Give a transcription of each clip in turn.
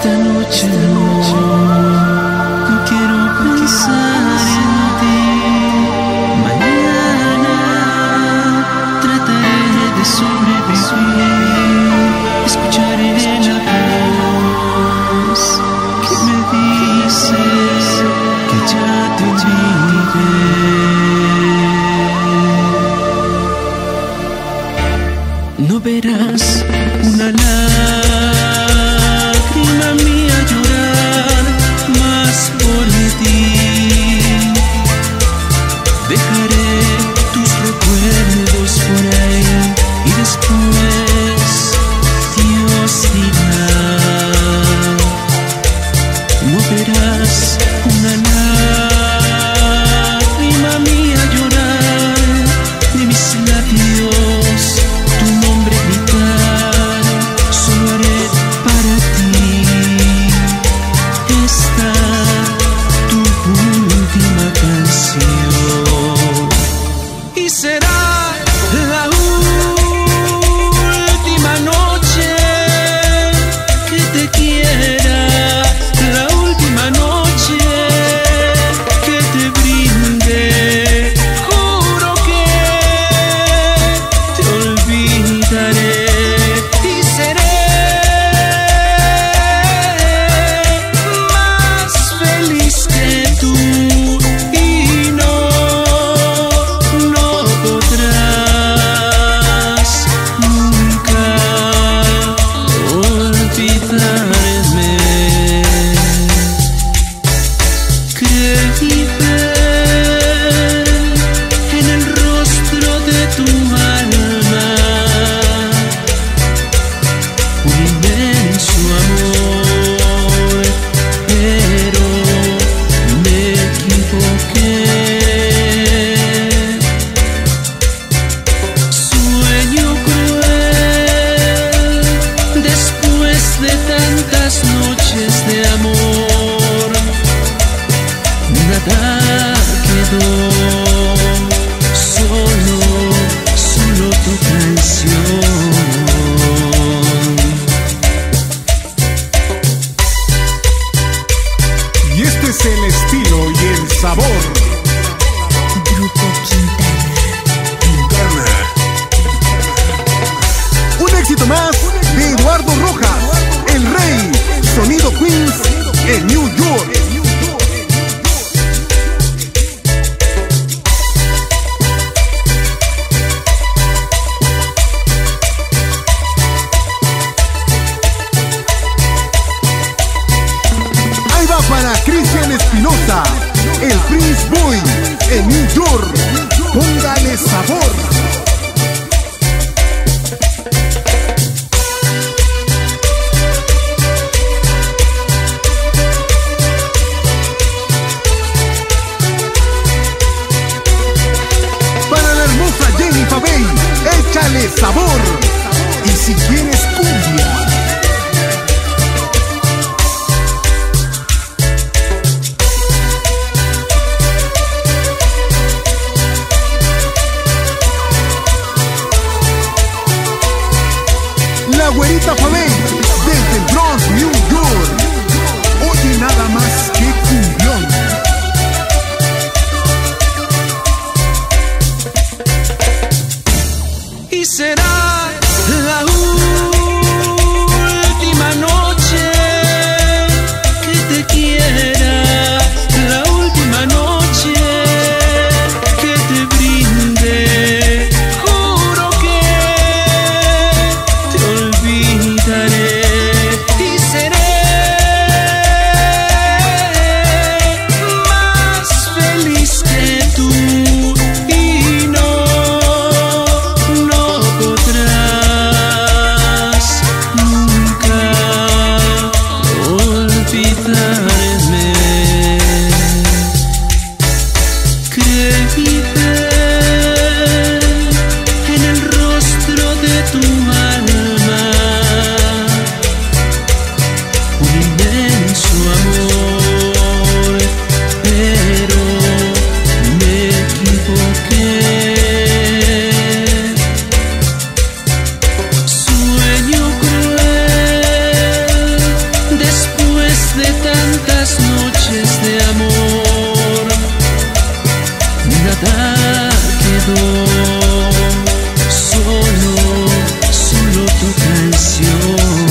Esta noche no quiero pensar en ti. Mañana trataré de sobrevivir. Escucharé la voz que me dice que ya te olvidé. No verás una lágrima mía llorar más por ti. Dejaré tus recuerdos por ahí y después Dios dirá. No verás una lágrima mía llorar, ni mis labios tu nombre gritar. Solo haré para ti esta tu última canción, y será la última noche que te quiera, la última noche que te brinde. Juro que te olvidaré y seré más feliz que tú, y no podrás nunca olvidarme. Creí ver en el rostro de tu alma un inmenso amor, pero me equivoqué. Sueño cruel después de tantas noches de amor. Nada quedó, solo tu canción. Y este es el estilo y el sabor. Grupo Quintana. Un éxito más de Eduardo Rojas, el rey, Sonido Queens en New York. Ahí va para Cristian Espinosa, el Prince Boy en New York. Póngale sabor. Para la hermosa Jenny Fabey, échale sabor. Y si quieres cumbia, la güerita Fabey, desde el Bronx, New York. Oye nada más que cumbión. Y será la nada quedó, solo tu canción.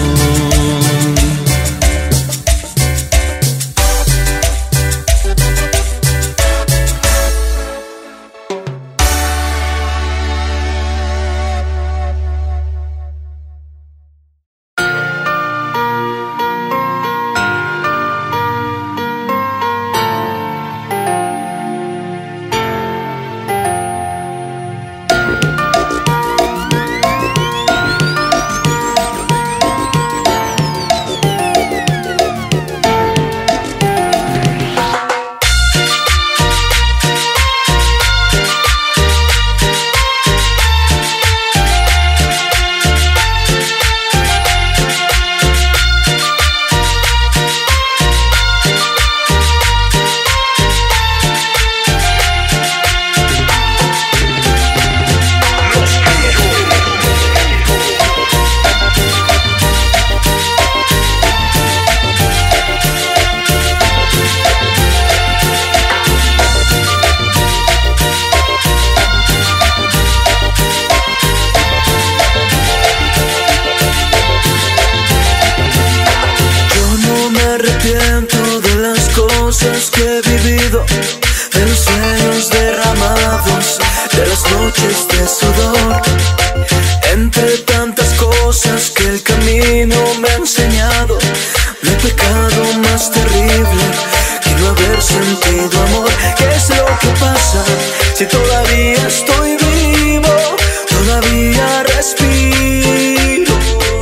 Que he vivido, de los sueños derramados, de las noches de sudor, entre tantas cosas que el camino me ha enseñado. No hay pecado más terrible que no haber sentido amor. ¿Qué es lo que pasa si todavía estoy vivo, todavía respiro?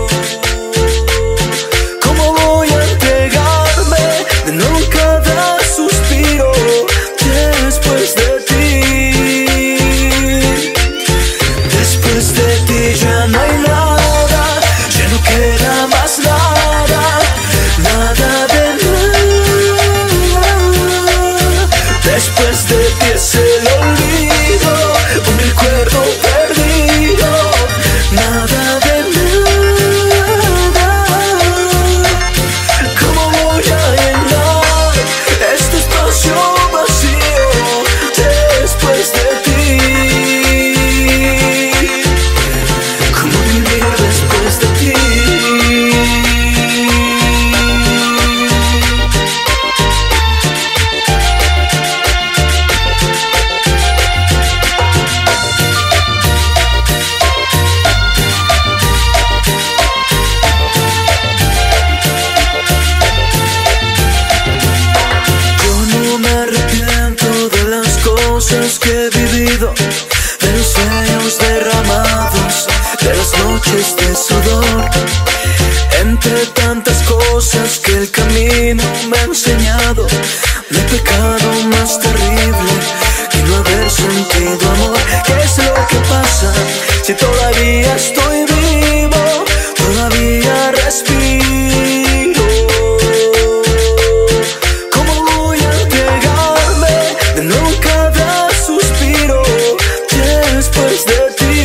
¿Cómo voy a entregarme de nuevo cada suspiro después de ti? Después de ti ya no hay nada, ya no queda más nada, nada de nada. Después de ti es el olvido, un recuerdo perdido, nada de nada. ¿Cómo voy a llenar este espacio vacío después de ti? ¿Cómo vivir después de ti? Que he vivido, de los sueños derramados, de las noches de sudor, entre tantas cosas que el camino me ha enseñado. No hay pecado más terrible que no haber sentido amor. ¿Qué es lo que pasa si todavía estoy vivo, todavía respiro? ¿Cómo voy a entregarme de nuevo cada suspiro después de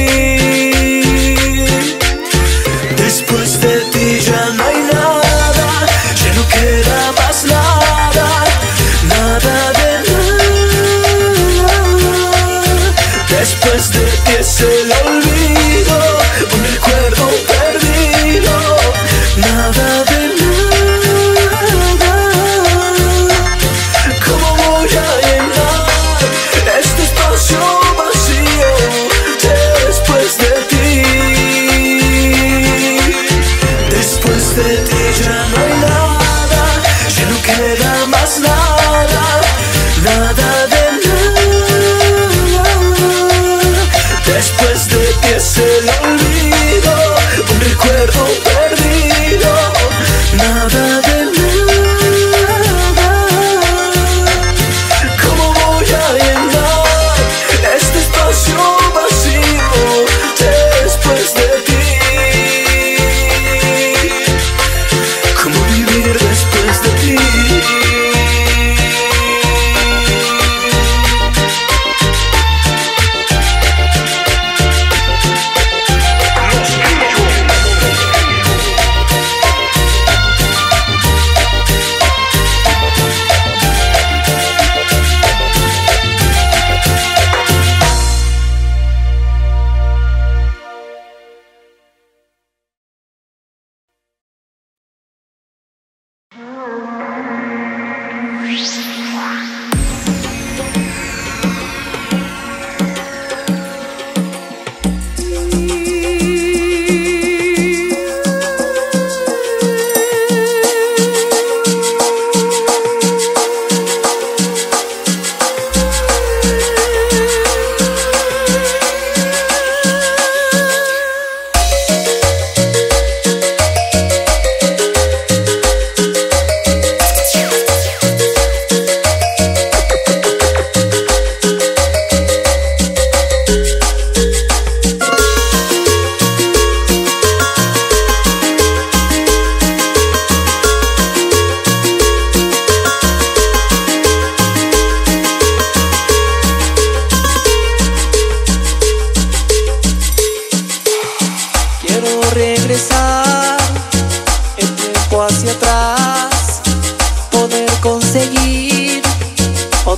ti? Después de ti ya no hay nada, ya no queda más nada, nada de nada. Después de ti es el olvido, un recuerdo perdido, nada de nada. ¿Cómo voy a llenar este espacio vacío después de ti? Después de ti ya no hay nada, ya no queda más nada, nada de nada. Después de ti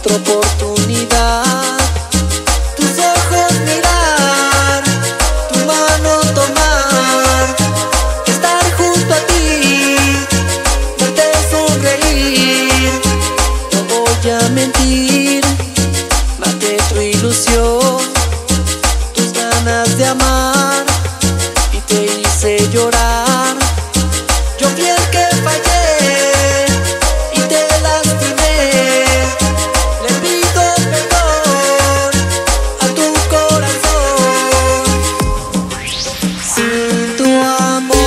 otra oportunidad. Tus ojos mirar, tu mano tomar, estar junto a ti, verte sonreír. No voy a mentir, maté tu ilusión, tus ganas de amar y te hice llorar. Yo fui el que fallé y te lastimé. Le pido perdón a tu corazón. Sin tu amor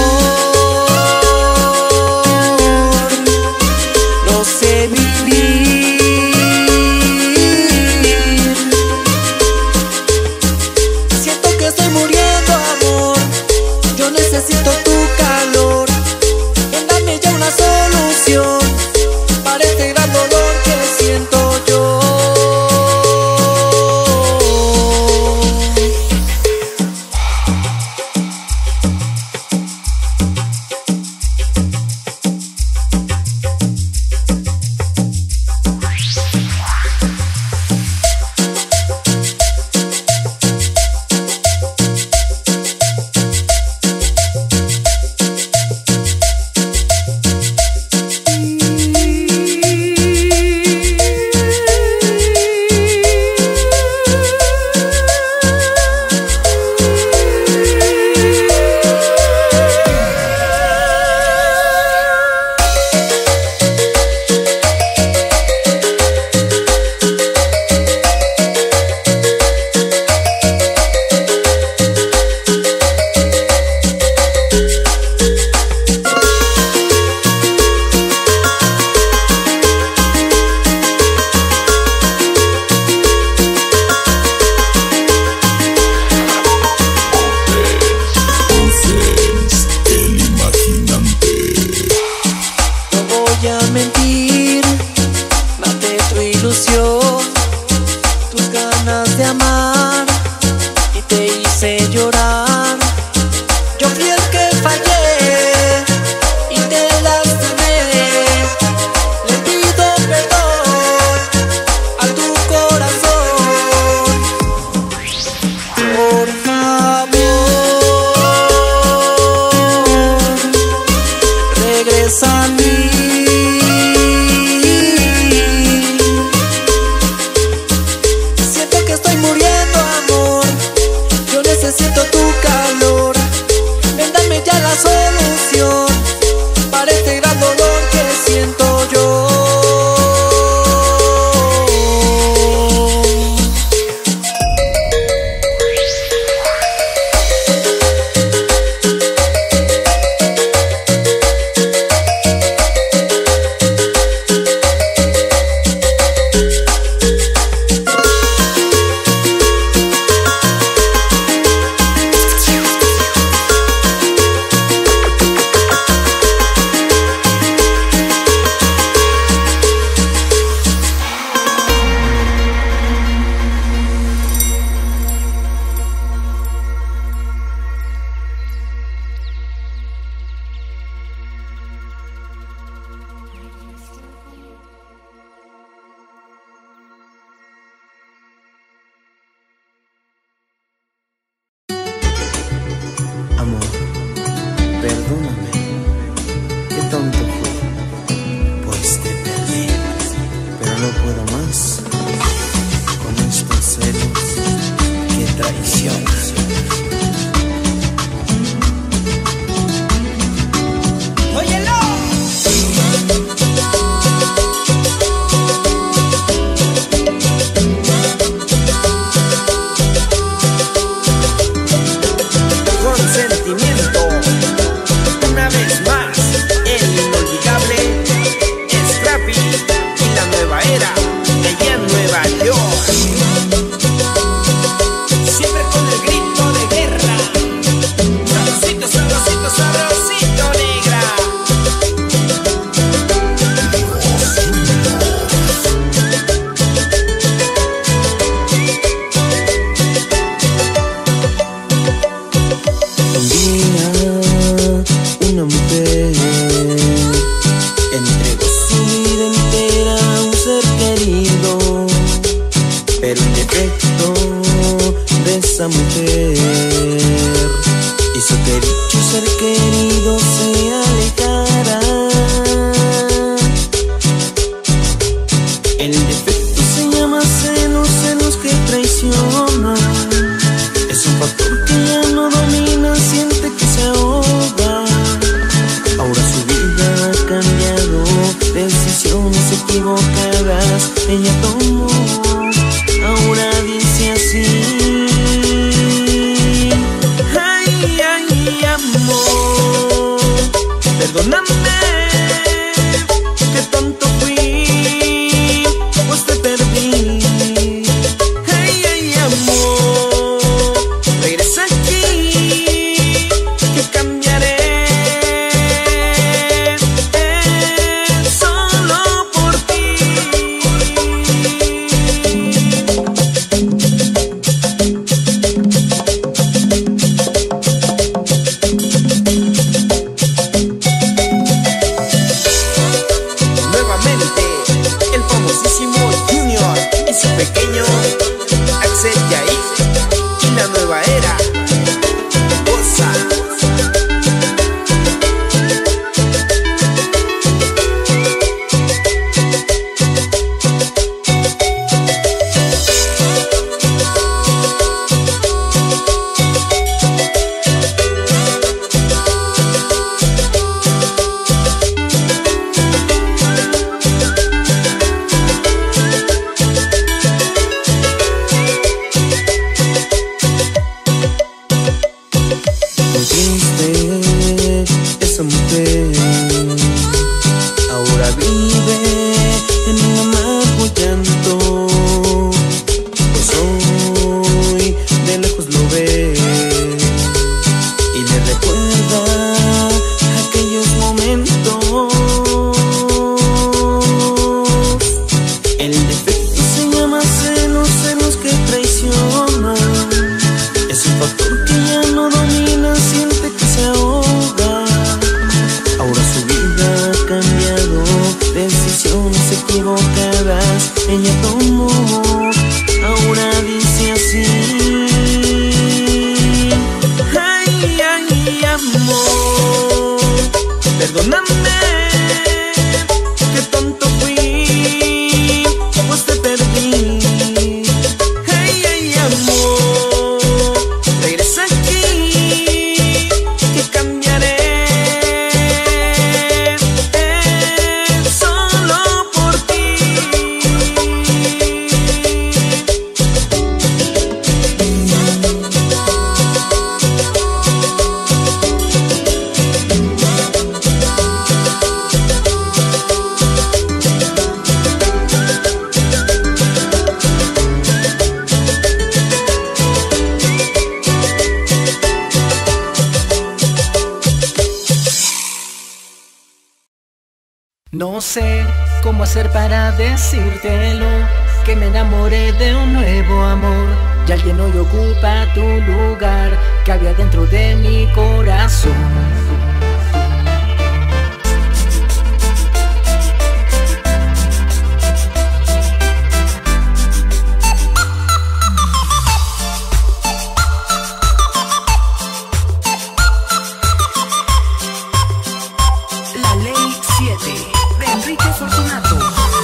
no sé vivir. Siento que estoy muriendo, amor. Yo necesito tu calor. Dame ya una solución para este gran dolor que siento yo. Mentir, maté tu ilusión, tus ganas de amar y te hice llorar. Yo fui el que fallé y te lastimé. Le pido perdón a tu corazón. Por favor, regresa a mí. Necesito tu calor, ven dame ya la solución para este gran dolor que siento yo. Amor, perdóname, qué tonto fui, pues te perdí, pero no puedo más con estos celos que traicionan. ¡Óyelo! Una vez más, el inolvidable Scrappy y la nueva era allá en Nueva York. Siempre con el grito. pero el defecto de esa mujer hizo que dicho ser querido se alejara. El defecto se llama celos, celos que traicionan. Es un factor que ya no domina, siente que se ahoga. Ahora su vida ha cambiado, decisiones equivocadas ella tomó. Ahora dice así: ay, ay, amor, perdóname que tonto fui, pues te perdí. Ay, ay, amor, regresa aquí, que cambiaré solo por ti. Nuevamente, el famosísimo Junior y su pequeño Axel Yair y la nueva era. Goza. Muy triste esa mujer, ahora vive en un amargo llanto, pues hoy de lejos lo ve y le recuerda aquellos momentos. El defecto se llama celos, celos que traicionan. Es un factor que ya no domina, siente que se ahoga. Ahora su vida ha cambiado, decisiones equivocadas ella tomó. Ahora dice así: ay, ay, amor, perdóname que tonto fui, pues te perdí. Ay, ay, amor, regresa aquí, que cambiaré solo por ti. No sé cómo hacer para decírtelo, que me enamoré de un nuevo amor y alguien hoy ocupa tu lugar que había dentro de mi corazón. La Ley 7 de Enrique Fortunato.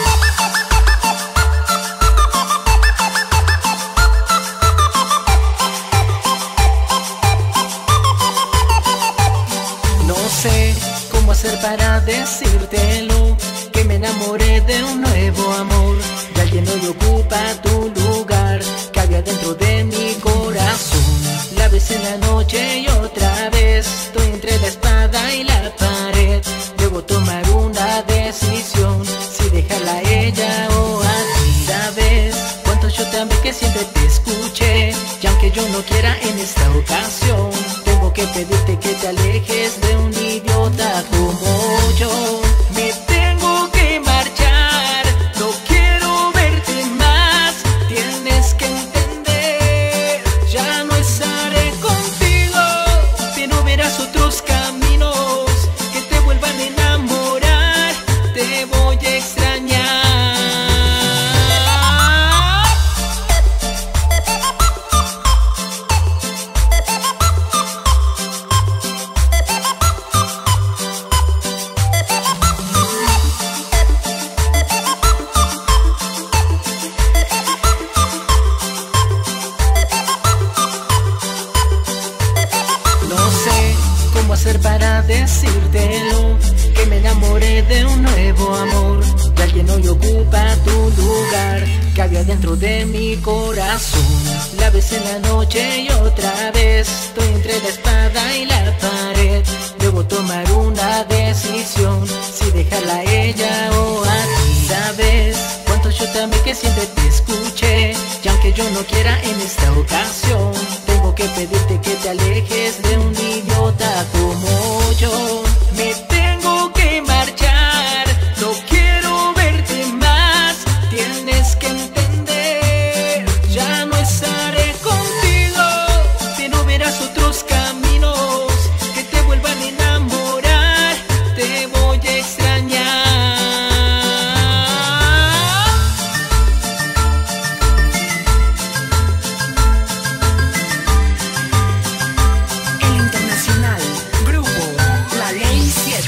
No sé cómo hacer para decírtelo, que me enamoré de un nuevo amor y alguien hoy ocupa tu lugar que había dentro de mi corazón. La ves en la noche y otra vez, estoy entre la espada y la pared. Debo tomar una decisión, si dejarla a ella o a ti. Sabes cuánto yo te amé, que siempre te escuché, y aunque yo no quiera en esta ocasión, tengo que pedirte que te alejes de un idiota como yo. Me tengo que marchar, no quiero verte más, tienes que entender, ya no estaré contigo, pero verás otros caminos que te vuelvan a enamorar, te voy a extrañar. decírtelo, que me enamoré de un nuevo amor, de alguien hoy ocupa tu lugar, que había dentro de mi corazón. La ves en la noche y otra vez, estoy entre la espada y la pared. Debo tomar una decisión, si dejarla a ella o a ti. Sabes cuánto yo también que siempre te escuché, y aunque yo no quiera en esta ocasión, tengo que pedirte que te alejes de un idiota como yo. Me tengo que marchar, no quiero verte más, tienes que entender, ya no estaré contigo, pero verás otros caminos que te vuelvan a enamorar, te voy a extrañar. El internacional, grupo La Ley 7.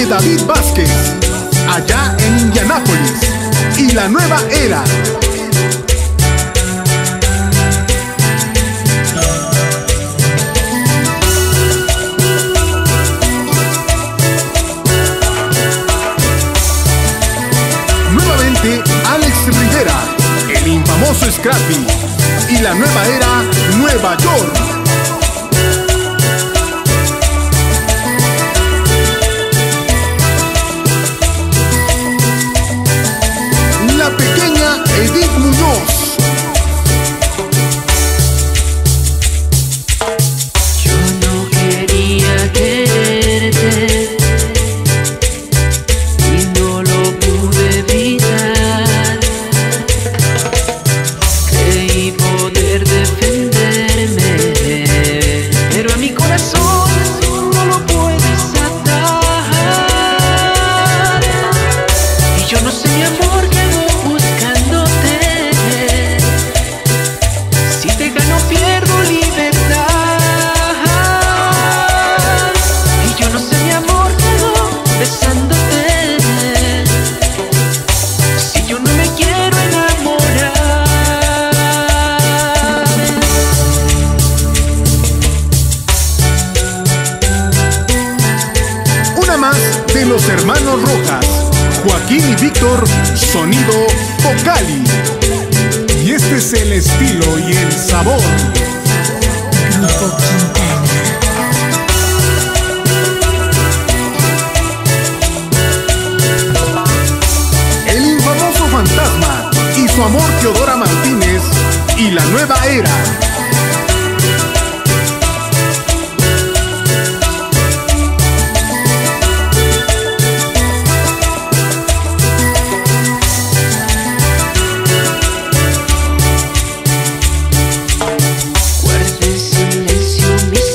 David Vázquez, allá en Indianápolis. Y la nueva era. Nuevamente Alex Rivera, el infamoso Scrappy. Y la nueva era, Nueva York. La pequeña Edith Muñoz. Yo no quería quererte y no lo pude evitar. Creí poder defenderme, pero a mi corazón no lo puedes atar. Y yo no sé, mi amor, que voy buscándote. Si te gano pierdo libertad. Y yo no sé, mi amor, que voy besándote. Si yo no me quiero enamorar. Una más de los hermanos Rojas, Joaquín y Víctor, sonido Vocali. Y este es el estilo y el sabor. Grupo Quintana. El infamoso Fantasma y su amor Teodora Martínez. Y la nueva era. Guarda en silencio mis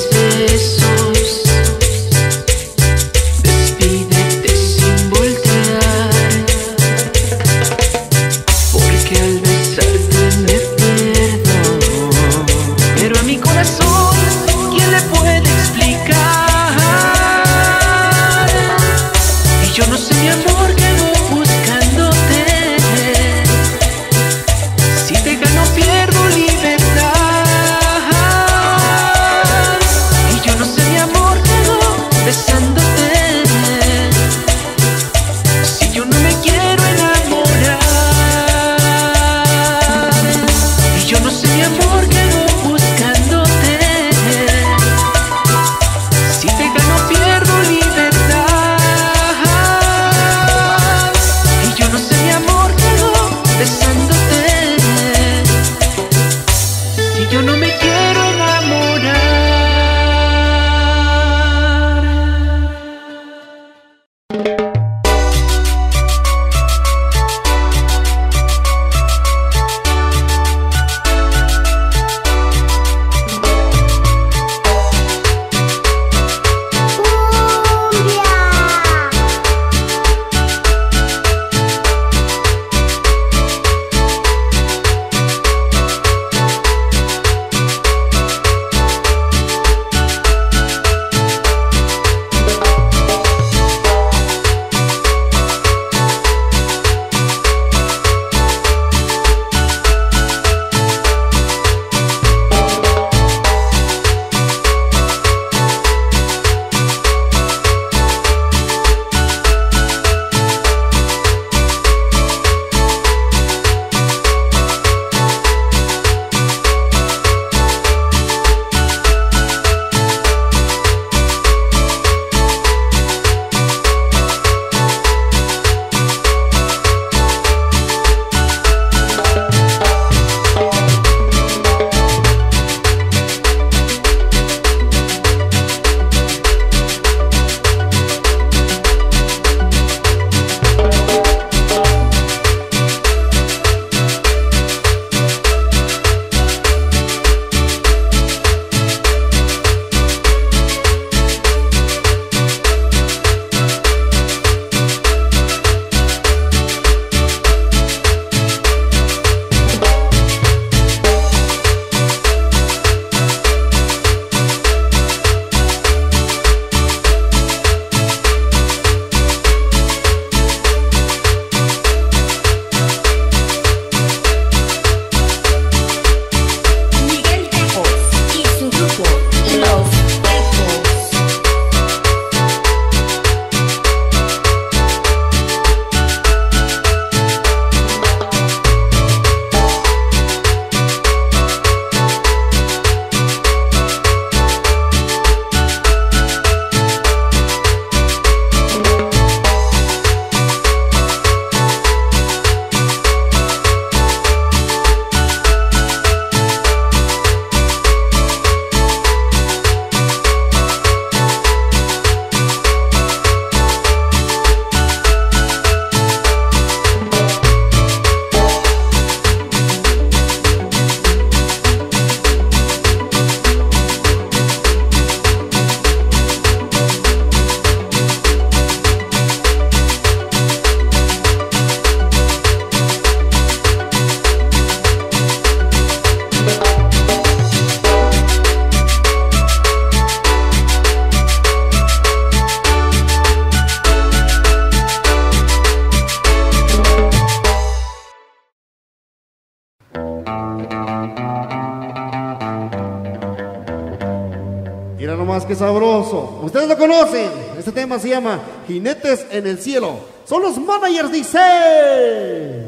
más que sabroso. Ustedes lo conocen. Este tema se llama Jinetes en el Cielo. Son los managers, dice.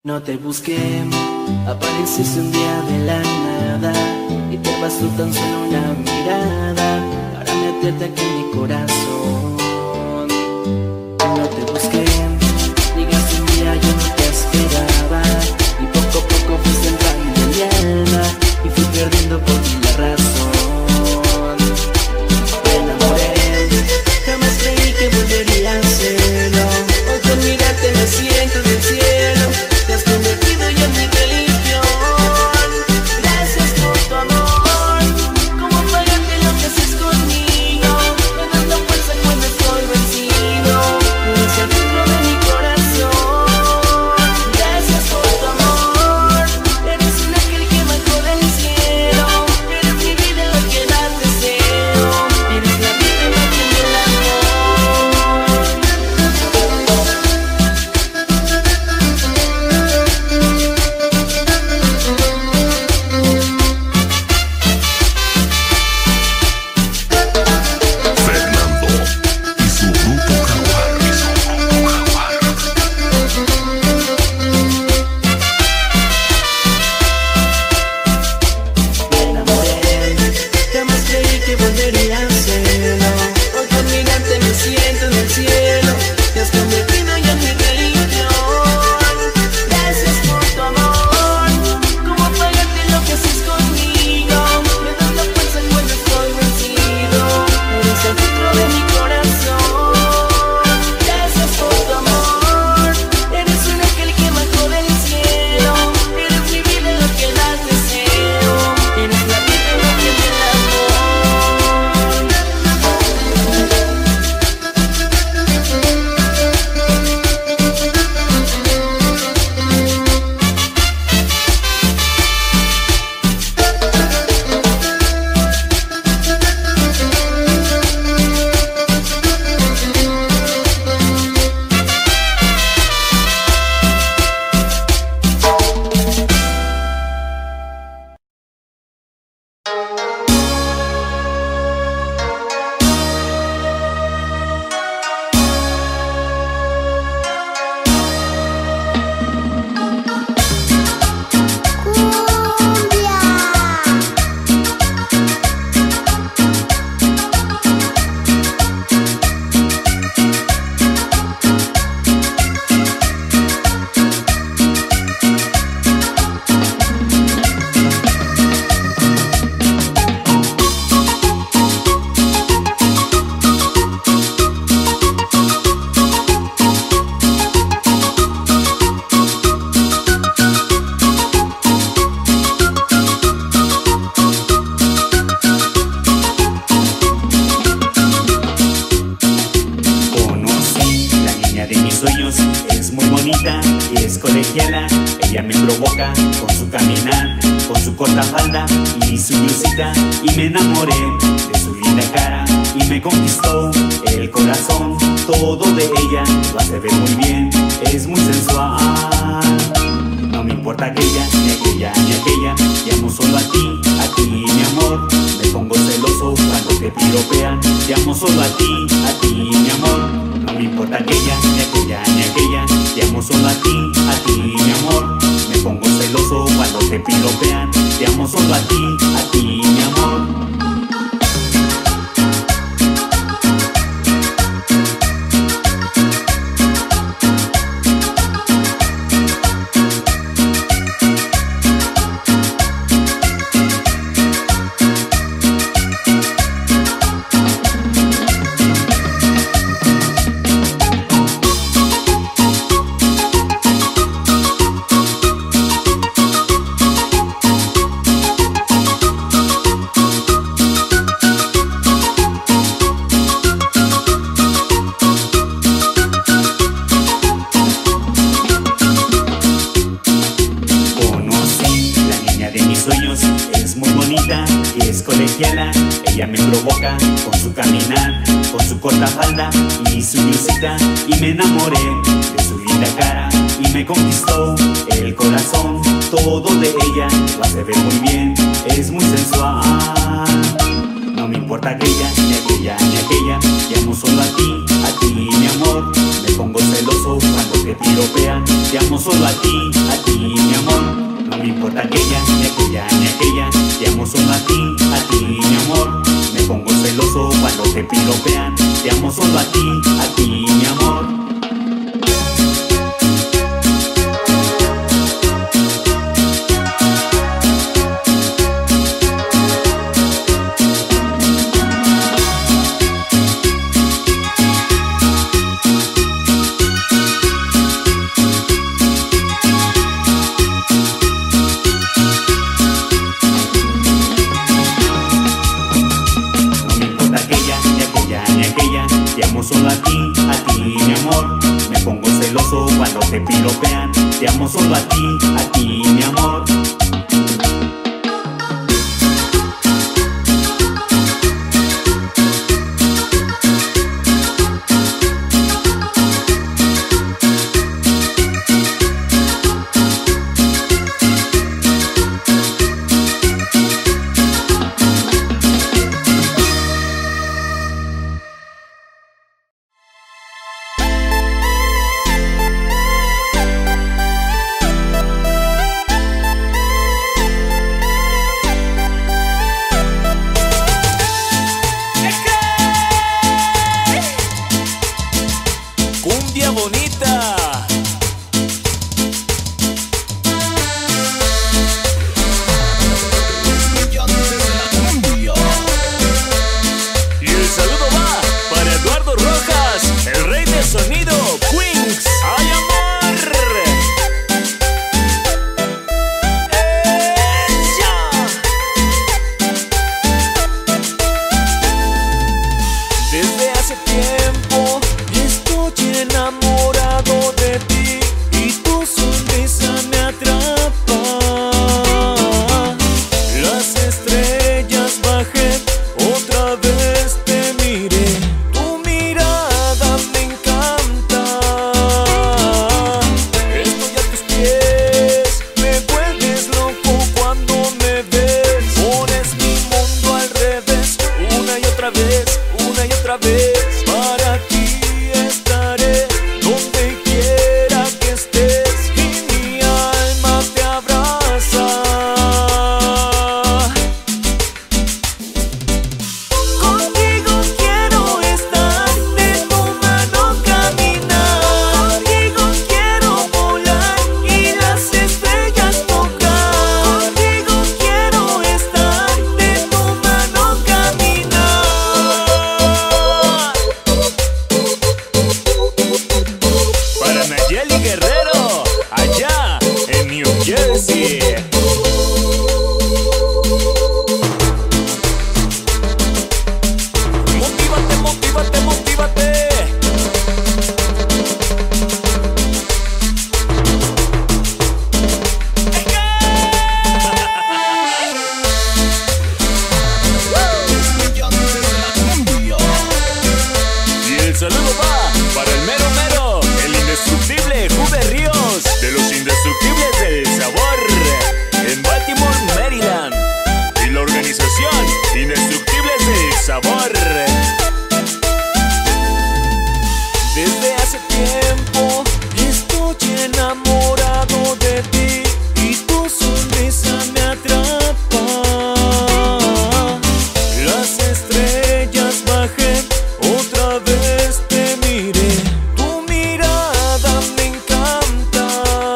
No te busqué, apareciste un día de la nada y te bastó tan solo una mirada para meterte aquí en mi corazón. No te busqué, llegaste un día, yo no te esperaba y poco a poco fuiste entrando en mi alma y fui perdiendo por ti la razón. Me enamoré, jamás creí que volvería a hacerlo. Hoy con mirarte me siento en el cielo. Te has convertido ya en mi religión. Gracias por tu amor. ¿Cómo pagarte lo que haces conmigo? Me das la fuerza cuando estoy vencido. Eres el centro de mi corazón. Gracias por tu amor. Eres un ángel que bajó del cielo. Eres mi vida, lo que más deseo. Eres la vida, la que me el amor. Fernando y su grupo Jaguar. Me enamoré, jamás creí que volvería a hacerlo. Hoy con mirarte me siento en el cielo. Te has convertido ya en mi religión. Gracias por tu amor. ¿Cómo pagarte lo que haces conmigo? Me das la fuerza cuando estoy vencido. Eres el centro de mi corazón. Gracias por tu amor. Eres un ángel que bajó del cielo. Eres mi vida, lo que más deseo. Eres la vida, lo que me el amor. Conocí la niña de mis sueños, es muy bonita y es colegiala. Ella me provoca con su caminar, con su corta falda y su blusita. Y me enamoré de su linda cara y me conquistó el corazón. Todo de ella lo hace ver muy bien, es muy sensual. No me importa aquella, ni aquella, ni aquella. Te amo solo a ti, mi amor. Me pongo celoso cuando te piropean. Te amo solo a ti, mi amor. No me importa aquella, ni aquella, ni aquella. Te amo solo a ti, mi amor. Me pongo celoso cuando te piropean. Te amo solo a ti, mi amor. colegiala. Ella me provoca con su caminar, con su corta falda y su blusita. Y me enamoré de su linda cara y me conquistó el corazón. Todo de ella lo hace ver muy bien, es muy sensual. No me importa aquella, ni aquella, ni aquella. Te amo solo a ti, mi amor. Me pongo celoso cuando te piropean. Te amo solo a ti, mi amor. No me importa aquella, ni aquella, ni aquella. Te amo solo a ti, mi amor. Me pongo celoso cuando te piropean. Te amo solo a ti, mi amor. Te amo solo a ti, mi amor. Me pongo celoso cuando te piropean. Te amo solo a ti, mi amor. Cumbia bonita. Y el saludo va para Eduardo Rojas, el rey del sonido, Queens. ¡Ay, amor! Desde hace tiempo estoy enamorado de ti y tu sonrisa me atrapa. Las estrellas bajé, otra vez te miré. Tu mirada me encanta. Estoy a tus pies, me vuelves loco cuando me ves. Pones mi mundo al revés, una y otra vez, una y otra vez. Para ti estaré donde quiera que estés y mi alma te abraza. Contigo quiero estar, de tu mano caminar. Contigo quiero volar y las estrellas tocar. Contigo quiero estar, de tu mano caminar. Para Nayeli Guerrero, allá en New Jersey. Motívate, motívate, motívate. Y el saludo va para el mero mero, el indestructible Juve Ríos, de los indestructibles del sabor, en Baltimore, Maryland. Y la organización Indestructibles del Sabor. Desde hace tiempo estoy enamorado de ti y tu sonrisa me atrapa. Las estrellas bajé, otra vez te miré. Tu mirada me encanta.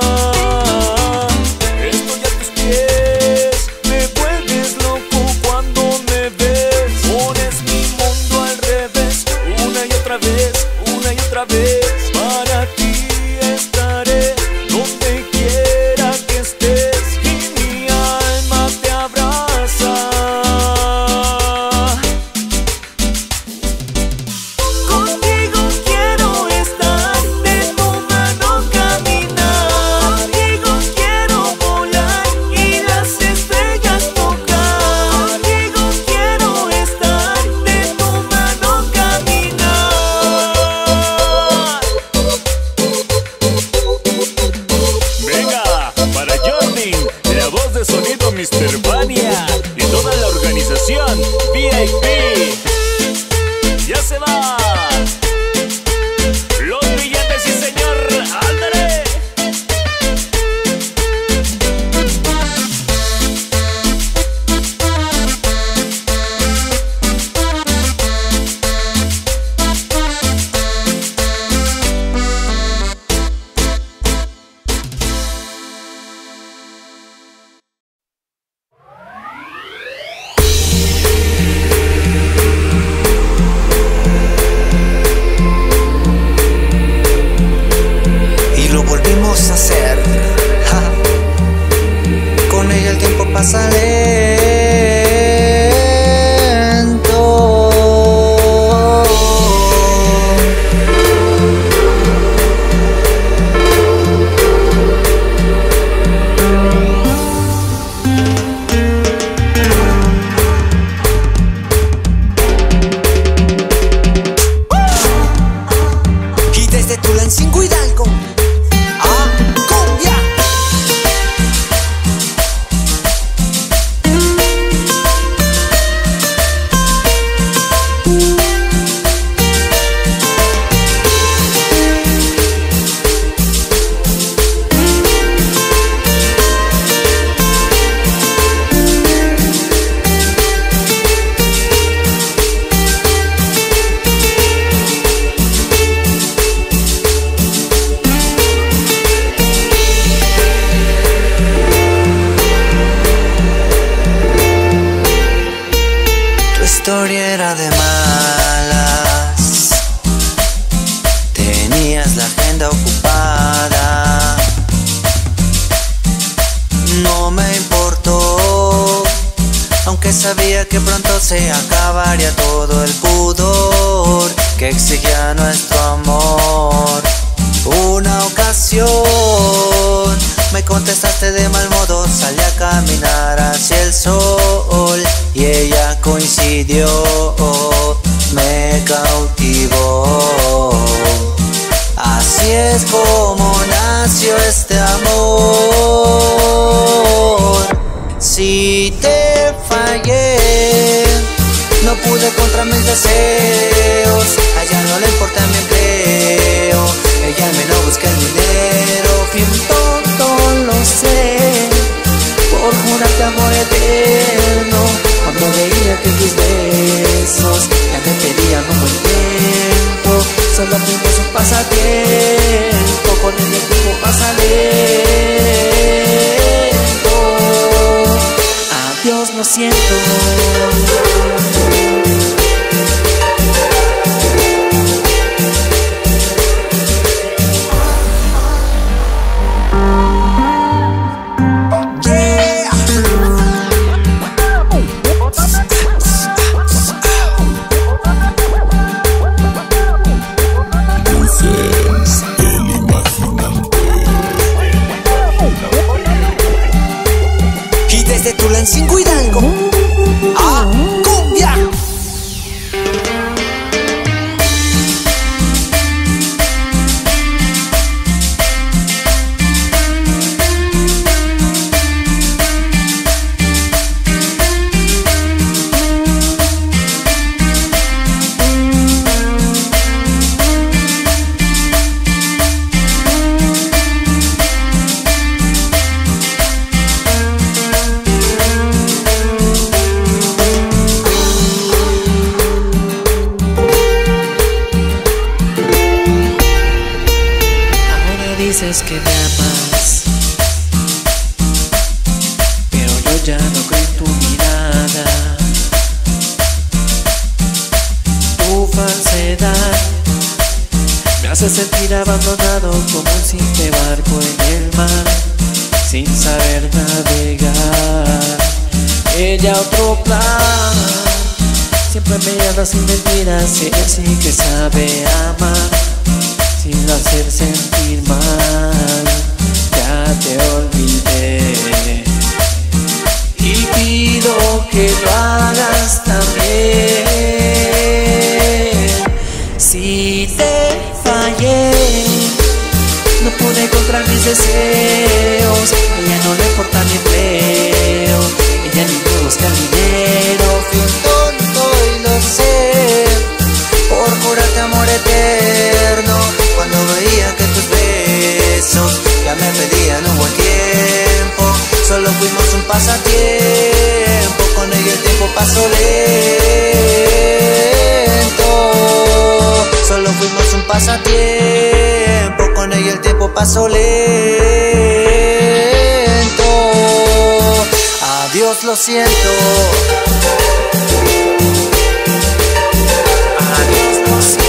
Estoy a tus pies, me vuelves loco cuando me ves. Pones mi mundo al revés, una y otra vez, una y otra vez. Para ti estaré donde quiera que estés y mi alma te abraza. Contigo quiero estar, de tu mano caminar. Contigo quiero volar y las estrellas tocar. Contigo quiero estar, de tu mano caminar. Venga, para Jordi, la voz de sonido Mr. Vania y toda la organización VIP. Ya se va. Los brillantes, sí señor, ándale. era de malas, tenías la agenda ocupada. No me importó, aunque sabía que pronto se acabaría todo el pudor que exigía nuestro amor. Una ocasión me contestaste de mal modo, salí a caminar hacia el sol y ella coincidió, me cautivó. Así es como nació este amor. Si te fallé, no pude contra mis deseos. A ella no le importa mi empleo, ella al menos busca el dinero. Fui un tonto, lo sé, por jurarte amor eterno. Cuando veía que tus besos ya me pedían un buen tiempo, solo fuimos un pasatiempo, con el tiempo pasa lento. Adiós, lo siento. Sin Hidalgo, a cumbia. Dices que me amas, pero yo ya no creo en tu mirada. Tu falsedad me hace sentir abandonado como un simple barco en el mar, sin saber navegar. Ella otro plan, siempre me llama sin mentiras, ella sí que sabe amar, sin hacer sentir mal. Ya te olvidé y pido que lo hagas también. Si te fallé, no pude encontrar mis deseos. Ella no le importa mi empleo, ella ni me busca el dinero. Fui un tonto y lo sé, por jurarte amor eterno. Cuando veía que tus besos ya me pedían un buen tiempo, solo fuimos un pasatiempo, con ella el tiempo pasó lento. Solo fuimos un pasatiempo, con ella el tiempo pasó lento. Adiós, lo siento. Adiós, lo siento.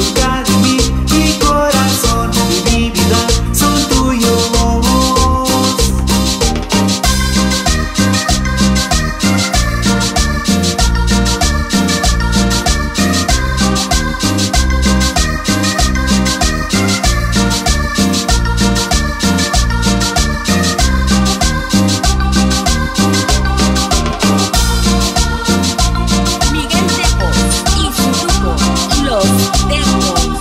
Para mí, mi corazón y mi vida son tuyos. Miguel Tepos y su grupo Los Tepos.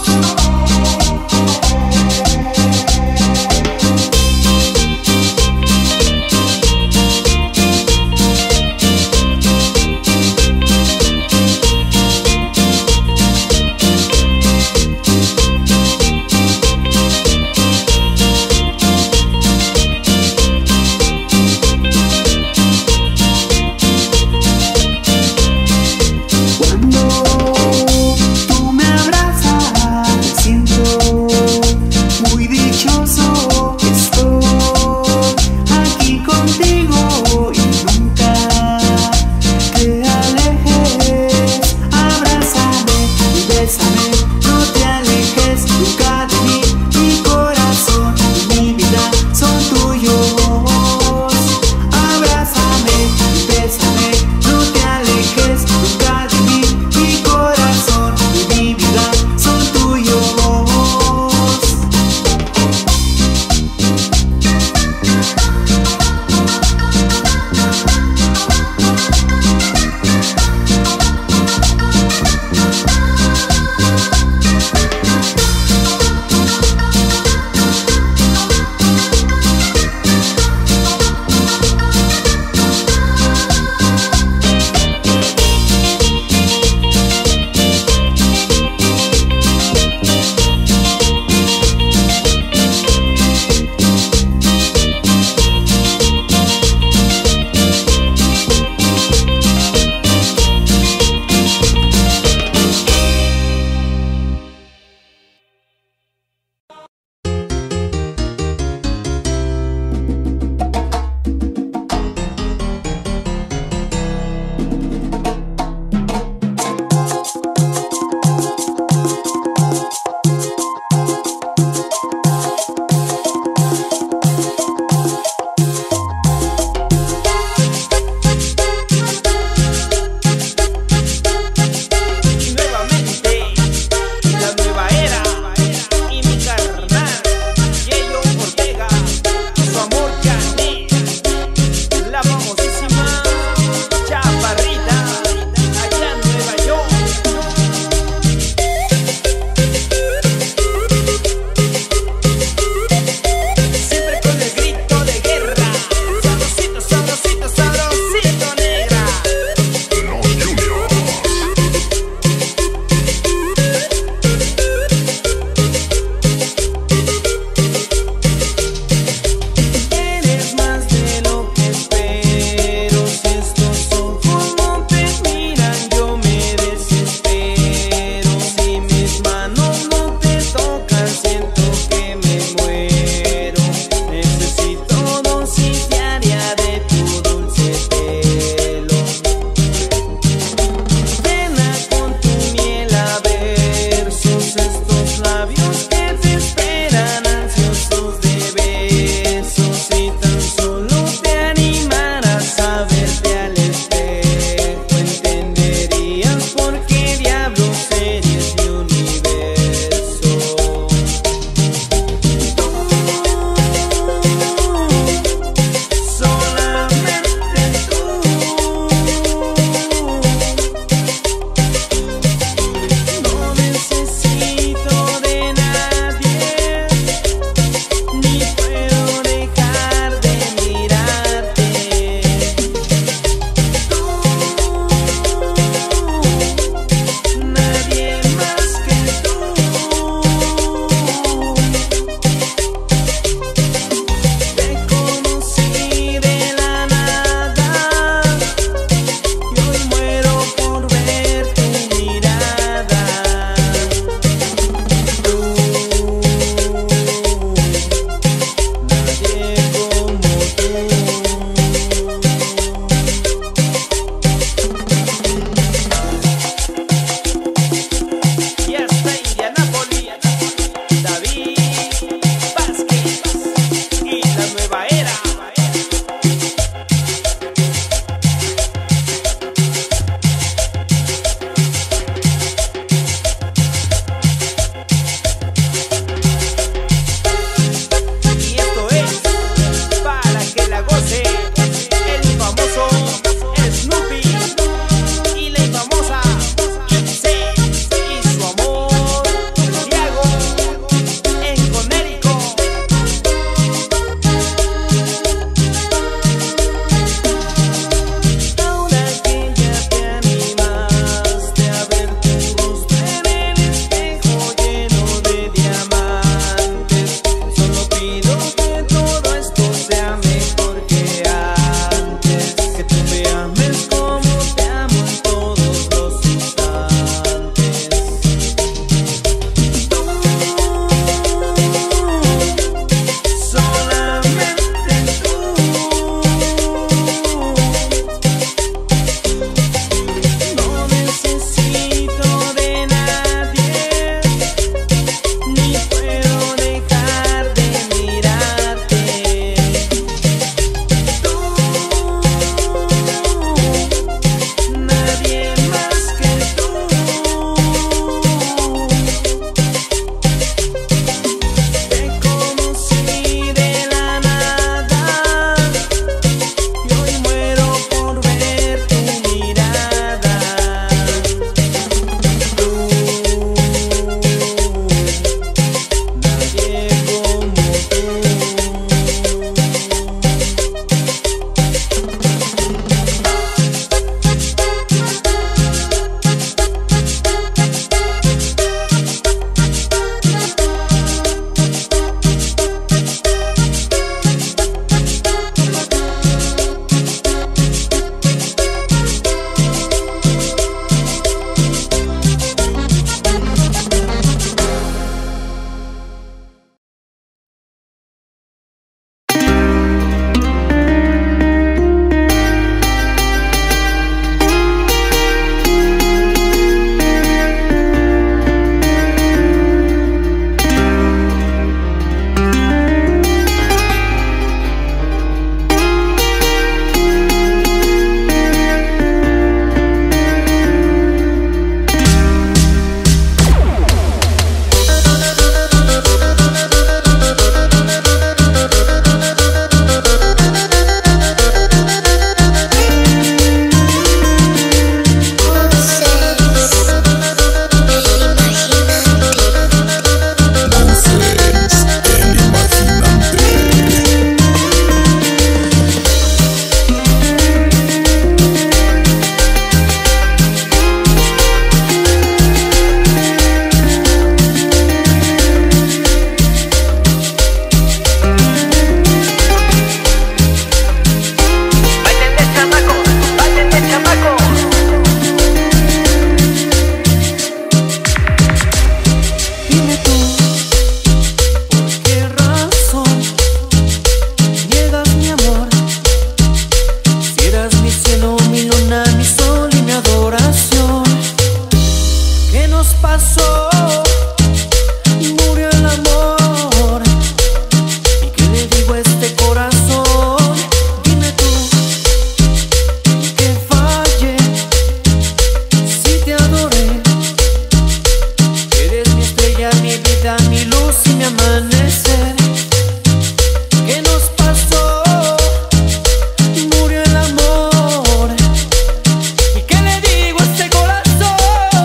pasó? Murió el amor. ¿Y qué le digo a este corazón? Dime tú, que falle si te adoré. Eres mi estrella, mi vida, mi luz y mi amanecer. ¿Qué nos pasó? Murió el amor. ¿Y qué le digo a este corazón?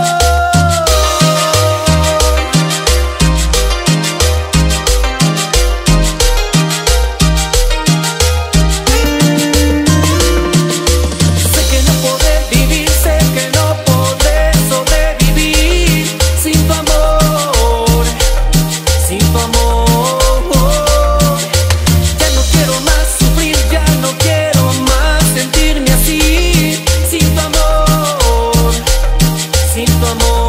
Sé que no podré vivir, sé que no podré sobrevivir sin tu amor, sin tu amor. Ya no quiero más sufrir, ya no quiero más sentirme así sin tu amor, sin tu amor.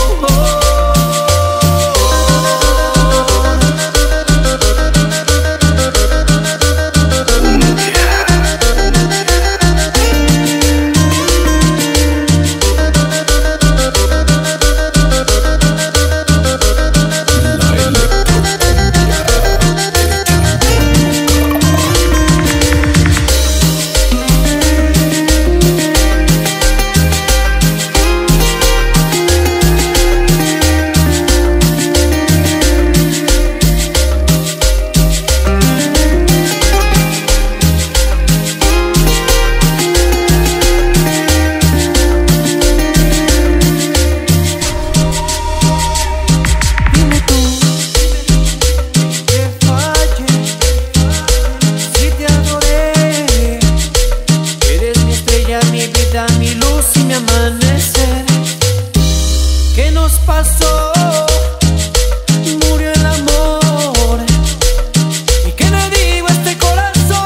Dime tú, que falle si te adoré. Eres mi estrella, mi vida, mi luz y mi amanecer. ¿Qué nos pasó? Murió el amor. ¿Y qué le digo a este corazón?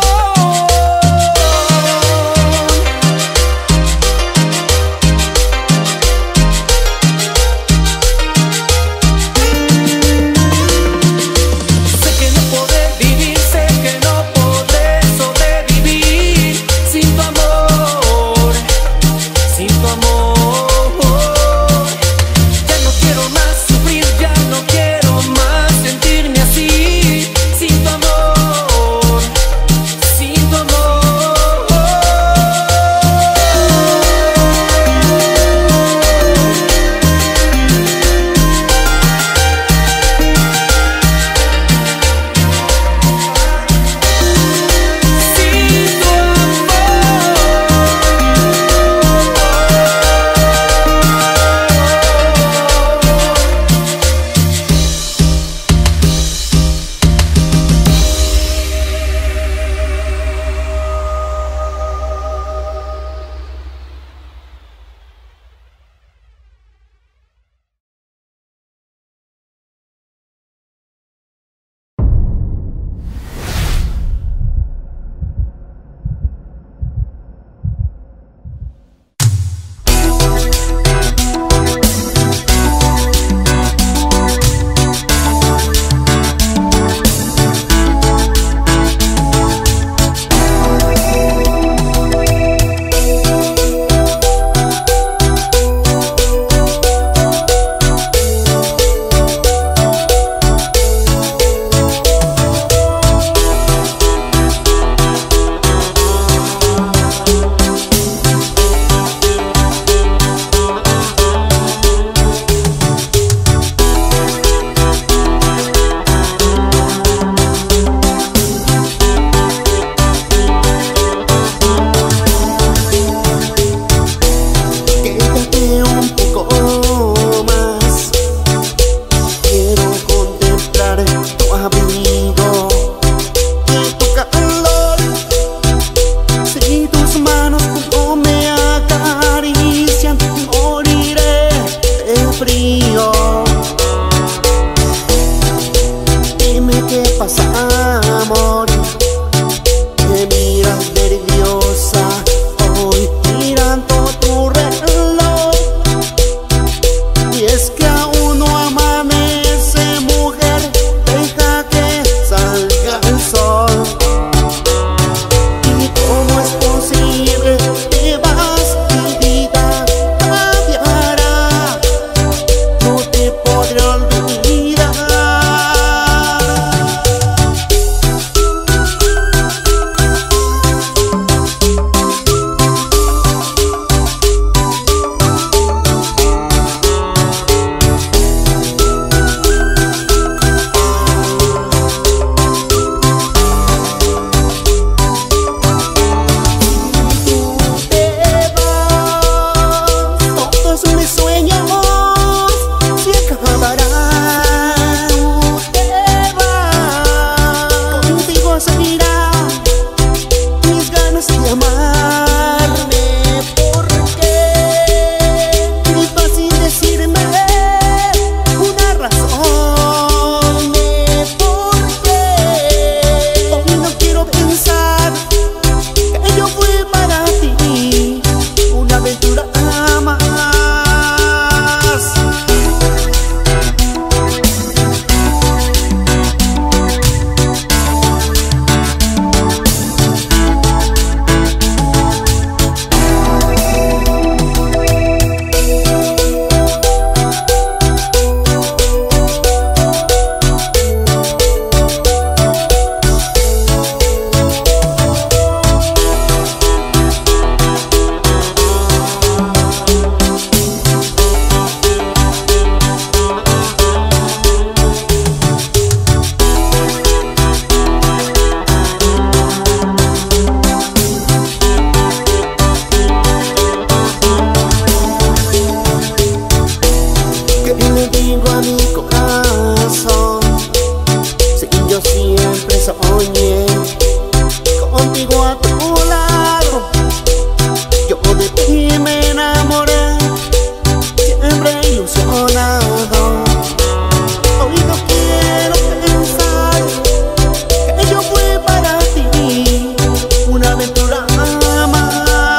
Sé que no podré vivir, sé que no podré sobrevivir sin tu amor, sin tu amor. Ya no quiero más sufrir, ya no quiero más sentirme así sin tu amor, sin tu amor. Sin tu Quédate un poco más. Quiero contemplar tu abrigo y tu calor. Si tus manos no me acarician, moriré de frío. Dime qué pasa, amor. Me miras nerviosa hoy mirando tu reloj. Y es que aún no amanece, mujer. Deja que salga el sol. ¿Y cómo es posible? Te vas, mi vida cambiará. No te contigo a mi corazón. Sí, yo siempre soñé contigo a tu lado. Yo de ti me enamoré, siempre ilusionado. Hoy no quiero pensar que yo fui para ti una aventura más.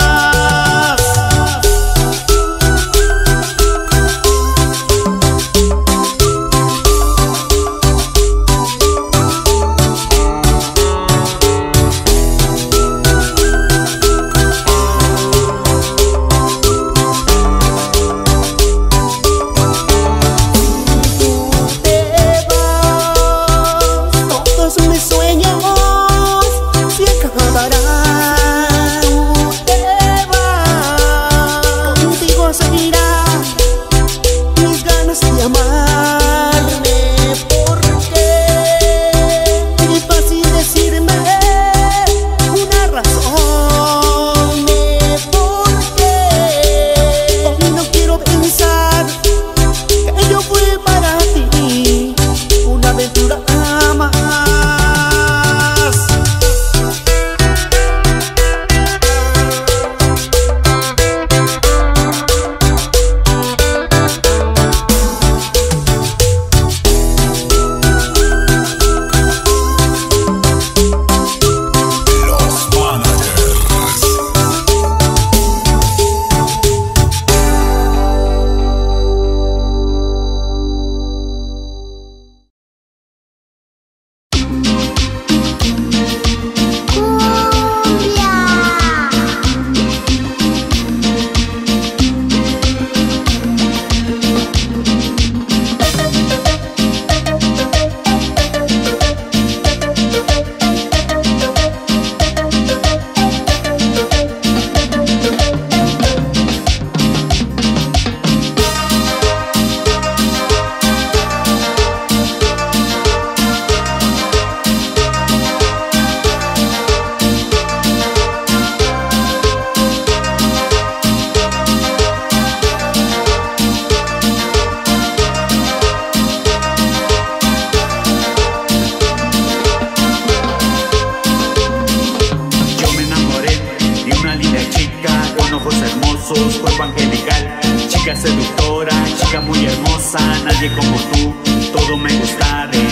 Cuerpo angelical, chica seductora, chica muy hermosa, nadie como tú, todo me gusta de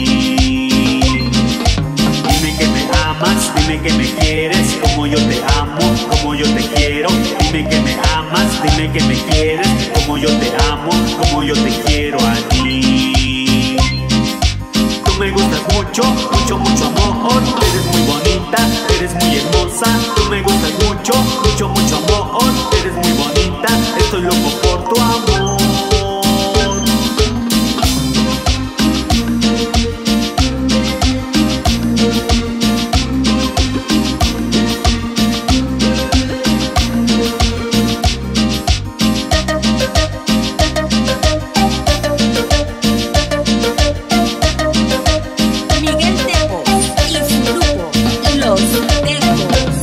ti. Dime que me amas, dime que me quieres, como yo te amo, como yo te quiero. Dime que me amas, dime que me quieres, como yo te amo, como yo te quiero a ti. Tú me gustas mucho, mucho, mucho amor, eres muy bonita, eres muy hermosa. Tú me gustas mucho, mucho, mucho amor, eres muy bonita, estoy loco por tu amor. Miguel Tejos y su grupo Los Tejos.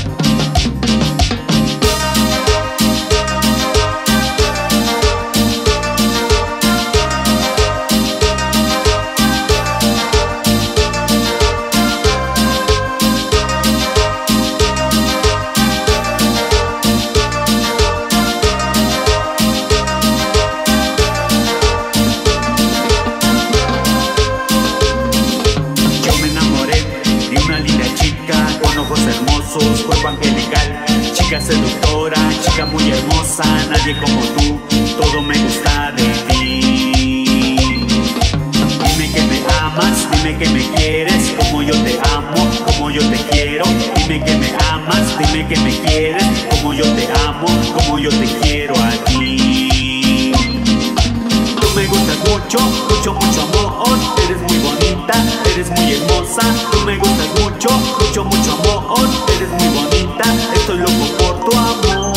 Cuerpo angelical, chica seductora, chica muy hermosa, nadie como tú, todo me gusta de ti. Dime que me amas, dime que me quieres, como yo te amo, como yo te quiero. Dime que me amas, dime que me quieres, como yo te amo, como yo te quiero a ti. Tú me gustas mucho, mucho, mucho amor, eres muy bonita, eres muy hermosa. Tú me gustas mucho, mucho, mucho amor, eres muy bonita, estoy loco por tu amor.